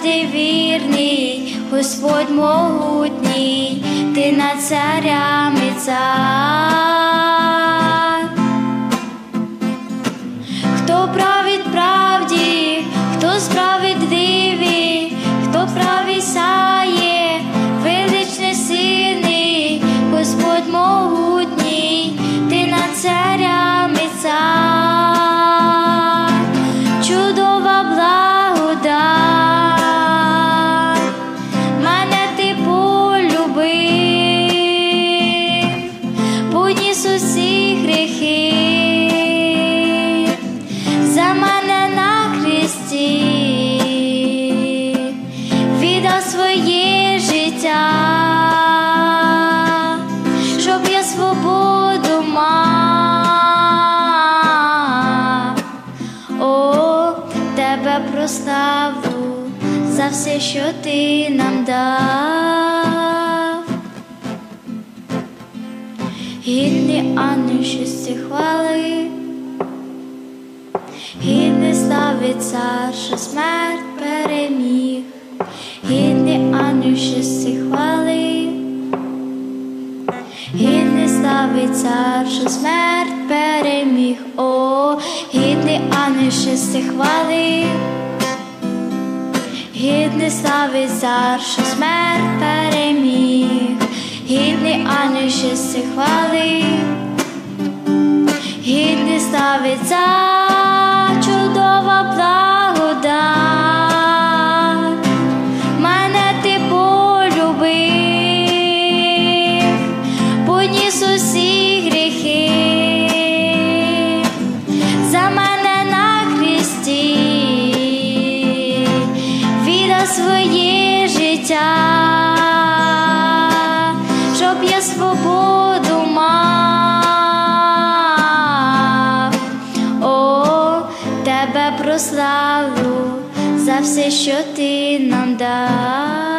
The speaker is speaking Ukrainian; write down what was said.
ти вірний, Господь могутній, ти над царями цар. Хто править правді, хто справедливий, хто правий сяє, величний сильний, Господь могутній, ти над царями цар. Чудова благодать, мене ти полюбив, поніс усі гріхи, за мене на хресті віддав своє життя, щоб я свободу мав. О, тебе прославлю за все, що ти нам дав. Гідний ангел честі хвали, гідний слави цар, що смерть переміг. Гідний ангел честі хвали, гідний слави цар, що смерть переміг. О, гідний ангел честі хвали, гідний слави цар, що смерть переміг. Гідний ангел честі хвали, гідний слави цар, чудова благодать, мене ти полюбив, поніс усі гріхи, за мене на хресті віддав своє життя, щоб я свободу мав. О, тебе прославлю за все, що ти нам дав.